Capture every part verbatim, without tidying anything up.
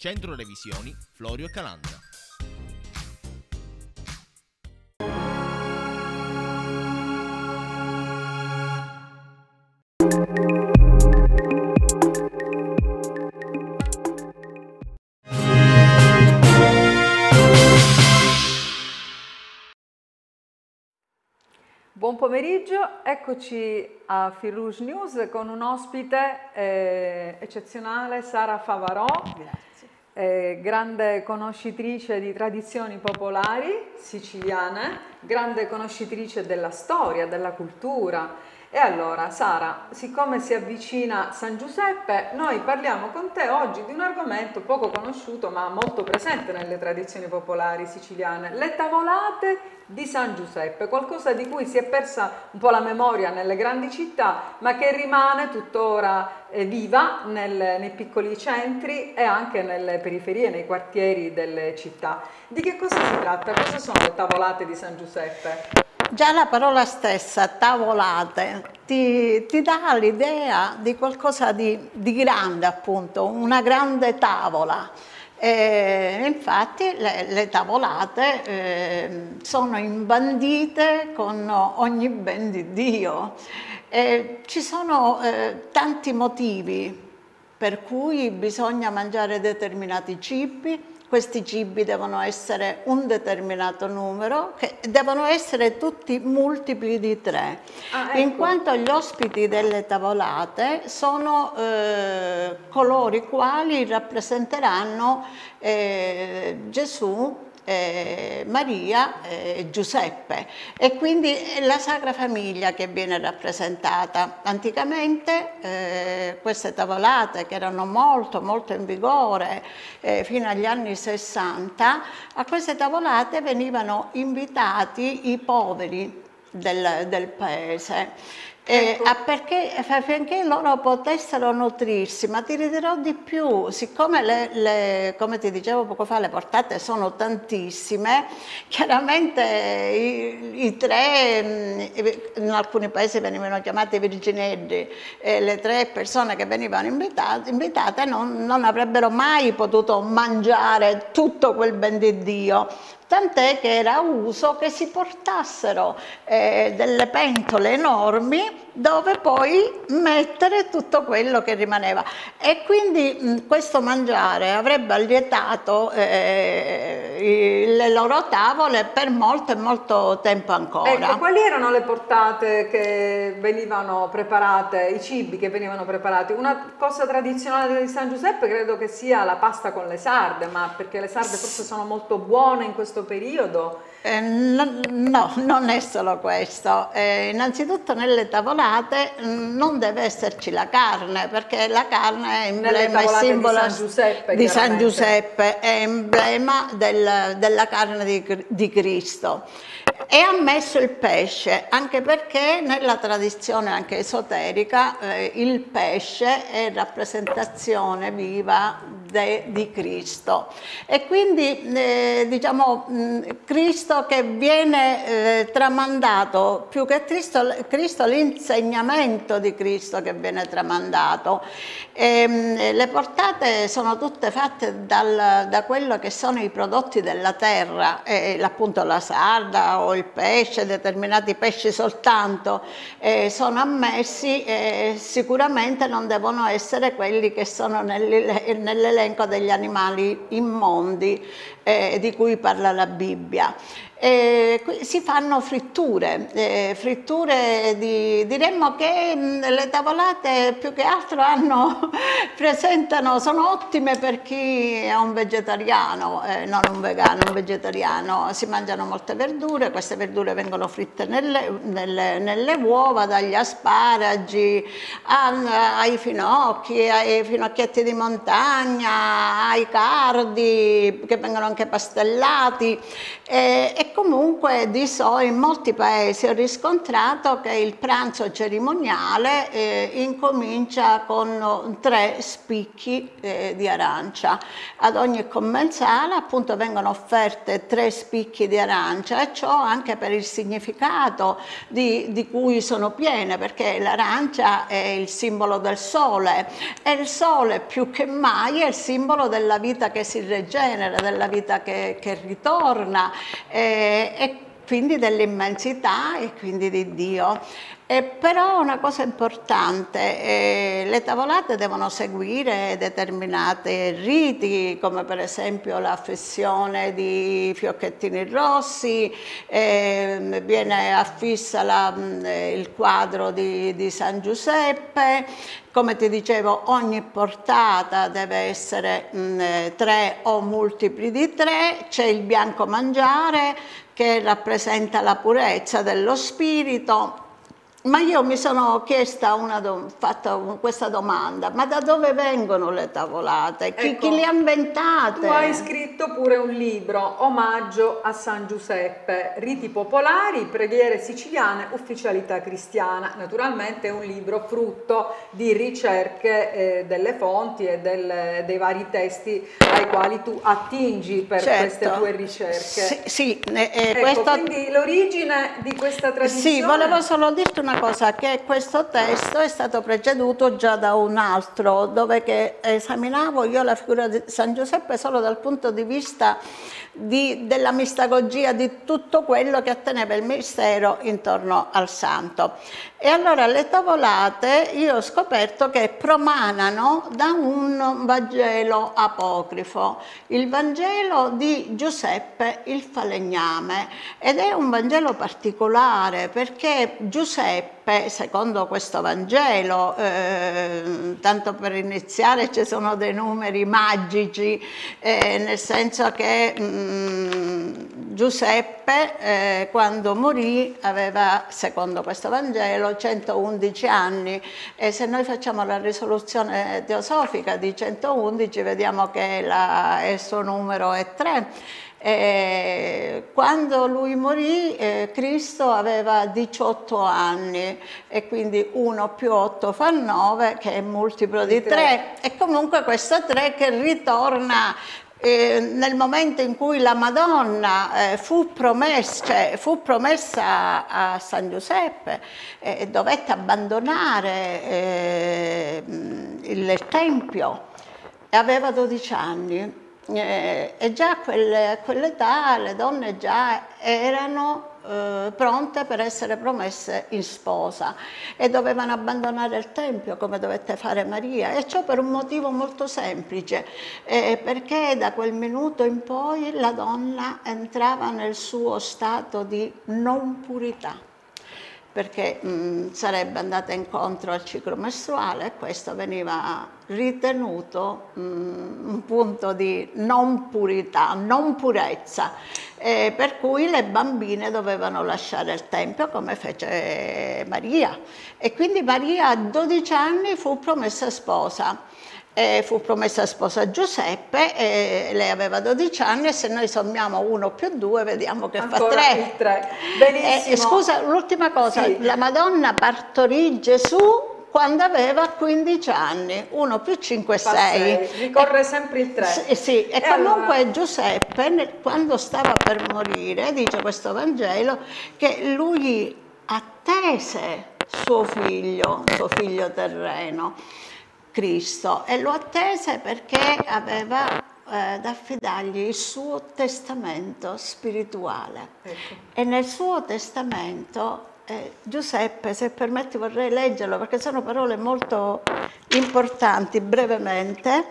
Centro Revisioni Florio Calandra. Buon pomeriggio, eccoci a Firrouge News con un ospite eh, eccezionale, Sara Favarò, eh, grande conoscitrice di tradizioni popolari siciliane, grande conoscitrice della storia, della cultura. E allora Sara, siccome si avvicina San Giuseppe, noi parliamo con te oggi di un argomento poco conosciuto ma molto presente nelle tradizioni popolari siciliane, le tavolate di San Giuseppe, qualcosa di cui si è persa un po' la memoria nelle grandi città, ma che rimane tuttora eh, viva nel, nei piccoli centri e anche nelle periferie, nei quartieri delle città. Di che cosa si tratta? Cosa sono le tavolate di San Giuseppe? Già la parola stessa, tavolate, ti, ti dà l'idea di qualcosa di, di grande, appunto, una grande tavola. E infatti le, le tavolate eh, sono imbandite con ogni ben di Dio. E ci sono eh, tanti motivi per cui bisogna mangiare determinati cibi. Questi cibi devono essere un determinato numero, che devono essere tutti multipli di tre, ah, ecco. In quanto gli ospiti delle tavolate sono eh, coloro i quali rappresenteranno eh, Gesù, Eh, Maria e eh, Giuseppe, e quindi è la Sacra Famiglia che viene rappresentata. Anticamente eh, queste tavolate, che erano molto molto in vigore eh, fino agli anni sessanta, a queste tavolate venivano invitati i poveri del, del paese. Eh, ecco. perché, affinché loro potessero nutrirsi, ma ti dirò di più, siccome le, le, come ti dicevo poco fa, le portate sono tantissime, chiaramente i, i tre, in alcuni paesi venivano chiamati virginelli, eh, le tre persone che venivano invitate, invitate non, non avrebbero mai potuto mangiare tutto quel ben di Dio. Tant'è che era uso che si portassero eh, delle pentole enormi dove poi mettere tutto quello che rimaneva, e quindi mh, questo mangiare avrebbe allietato eh, i, le loro tavole per molto e molto tempo ancora. Ecco, quali erano le portate che venivano preparate, i cibi che venivano preparati? Una cosa tradizionale di San Giuseppe credo che sia la pasta con le sarde, ma perché le sarde forse sono molto buone in questo periodo? Eh, no, no, non è solo questo. Eh, innanzitutto nelle tavolate mh, non deve esserci la carne, perché la carne è emblema e simbolo di San Giuseppe, di San Giuseppe, è emblema del, della carne di, di Cristo. È ammesso il pesce, anche perché nella tradizione anche esoterica eh, il pesce è rappresentazione viva de, di Cristo, e quindi eh, diciamo mh, Cristo che viene eh, tramandato, più che Cristo, Cristo l'insegnamento di Cristo che viene tramandato. E, mh, le portate sono tutte fatte dal, da quello che sono i prodotti della terra, eh, appunto la sarda o il pesce, determinati pesci soltanto eh, sono ammessi, eh, sicuramente non devono essere quelli che sono nell'elenco degli animali immondi eh, di cui parla la Bibbia. Eh, si fanno fritture, eh, fritture di, diremmo che mh, le tavolate più che altro hanno, presentano, sono ottime per chi è un vegetariano, eh, non un vegano, un vegetariano. Si mangiano molte verdure, queste verdure vengono fritte nelle, nelle, nelle uova, dagli asparagi a, ai finocchi, ai finocchietti di montagna, ai cardi che vengono anche pastellati, eh, e comunque di so in molti paesi ho riscontrato che il pranzo cerimoniale eh, incomincia con tre spicchi eh, di arancia. Ad ogni commensale appunto vengono offerte tre spicchi di arancia, e ciò anche per il significato di, di cui sono piene, perché l'arancia è il simbolo del sole, e il sole più che mai è il simbolo della vita che si rigenera, della vita che, che ritorna, eh, e quindi dell'immensità e quindi di Dio. E però una cosa importante, eh, le tavolate devono seguire determinati riti, come per esempio la flessione di fiocchettini rossi, eh, viene affissa la, il quadro di, di San Giuseppe. Come ti dicevo, ogni portata deve essere mh, tre o multipli di tre, c'è il bianco mangiare che rappresenta la purezza dello spirito. Ma io mi sono chiesta una do fatta questa domanda: ma da dove vengono le tavolate? Chi, Ecco, chi le ha inventate? Tu hai scritto pure un libro, Omaggio a San Giuseppe, riti popolari, preghiere siciliane, ufficialità cristiana. Naturalmente è un libro frutto di ricerche eh, delle fonti e del, dei vari testi ai quali tu attingi per certo. queste tue ricerche. Sì, sì eh, ecco, questo... quindi l'origine di questa tradizione... Sì, volevo solo dirti una cosa, che questo testo è stato preceduto già da un altro, dove che esaminavo io la figura di San Giuseppe solo dal punto di vista di, della mistagogia, di tutto quello che atteneva il mistero intorno al santo. E allora le tavolate io ho scoperto che promanano da un Vangelo apocrifo, il Vangelo di Giuseppe il falegname, ed è un Vangelo particolare perché Giuseppe, secondo questo Vangelo, eh, tanto per iniziare ci sono dei numeri magici, eh, nel senso che mh, Giuseppe eh, quando morì aveva, secondo questo Vangelo, centoundici anni, e se noi facciamo la risoluzione teosofica di centoundici vediamo che la, il suo numero è tre. Eh, quando lui morì eh, Cristo aveva diciotto anni, e quindi uno più otto fa nove, che è multiplo di tre, e comunque questo tre che ritorna eh, nel momento in cui la Madonna eh, fu, promessa, cioè, fu promessa a, a San Giuseppe, e eh, dovette abbandonare eh, il, il Tempio, e aveva dodici anni. Eh, e già a quell'età le donne già erano eh, pronte per essere promesse in sposa, e dovevano abbandonare il Tempio come dovette fare Maria, e ciò per un motivo molto semplice, eh, perché da quel minuto in poi la donna entrava nel suo stato di non purità, perché mh, sarebbe andata incontro al ciclo mestruale, e questo veniva ritenuto mh, un punto di non purità, non purezza, eh, per cui le bambine dovevano lasciare il Tempio come fece Maria, e quindi Maria a dodici anni fu promessa sposa. E fu promessa sposa a Giuseppe, e lei aveva dodici anni, e se noi sommiamo uno più due vediamo che Ancora fa tre. Il tre. Benissimo. Eh, scusa, l'ultima cosa, sì. La Madonna partorì Gesù quando aveva quindici anni, uno più cinque, sei. Ricorre sempre il tre. Sì, sì. E, e comunque allora... Giuseppe, quando stava per morire, dice questo Vangelo, che lui attese suo figlio, suo figlio terreno, Cristo, e lo attese perché aveva eh, da affidargli il suo testamento spirituale. Ecco. E nel suo testamento eh, Giuseppe, se permetti vorrei leggerlo perché sono parole molto importanti, brevemente.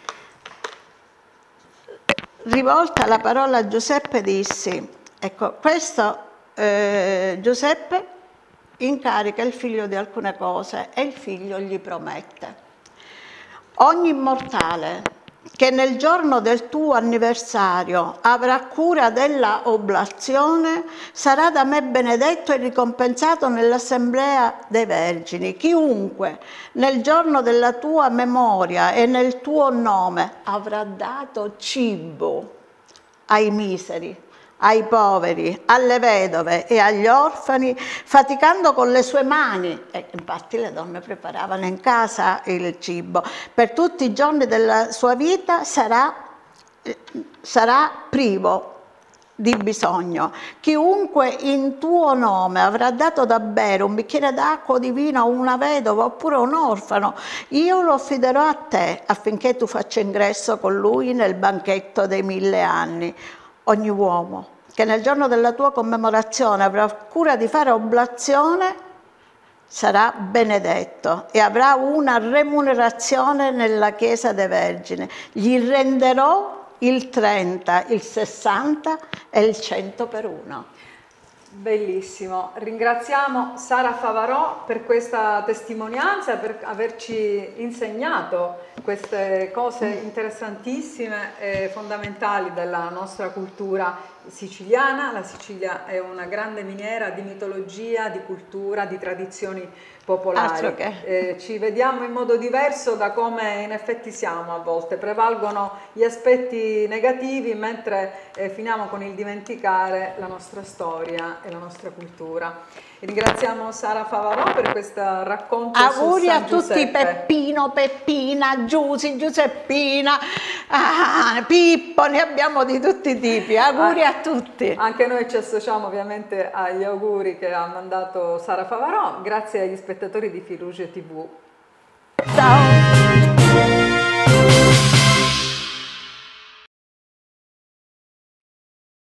Rivolta la parola a Giuseppe dissi, ecco, questo eh, Giuseppe incarica il figlio di alcune cose, e il figlio gli promette: ogni mortale che nel giorno del tuo anniversario avrà cura della oblazione sarà da me benedetto e ricompensato nell'assemblea dei vergini. Chiunque nel giorno della tua memoria e nel tuo nome avrà dato cibo ai miseri, ai poveri, alle vedove e agli orfani, faticando con le sue mani. E infatti le donne preparavano in casa il cibo. Per tutti i giorni della sua vita sarà, sarà privo di bisogno. Chiunque in tuo nome avrà dato da bere un bicchiere d'acqua o di vino a una vedova oppure a un orfano, io lo affiderò a te affinché tu faccia ingresso con lui nel banchetto dei mille anni. Ogni uomo che nel giorno della tua commemorazione avrà cura di fare oblazione sarà benedetto e avrà una remunerazione nella Chiesa dei Vergini. Gli renderò il trenta, il sessanta e il cento per uno. Bellissimo, ringraziamo Sara Favarò per questa testimonianza, per averci insegnato queste cose interessantissime e fondamentali della nostra cultura siciliana. La Sicilia è una grande miniera di mitologia, di cultura, di tradizioni popolari. Eh, ci vediamo in modo diverso da come in effetti siamo a volte. Prevalgono gli aspetti negativi mentre eh, finiamo con il dimenticare la nostra storia e la nostra cultura. Ringraziamo Sara Favarò per questo racconto. Auguri su San a tutti, Giuseppe. Peppino, Peppina, Giusy, Giuseppina, ah, Pippo, ne abbiamo di tutti i tipi. Auguri a tutti. Anche noi ci associamo ovviamente agli auguri che ha mandato Sara Favarò. Grazie agli spettatori di Firuge tivù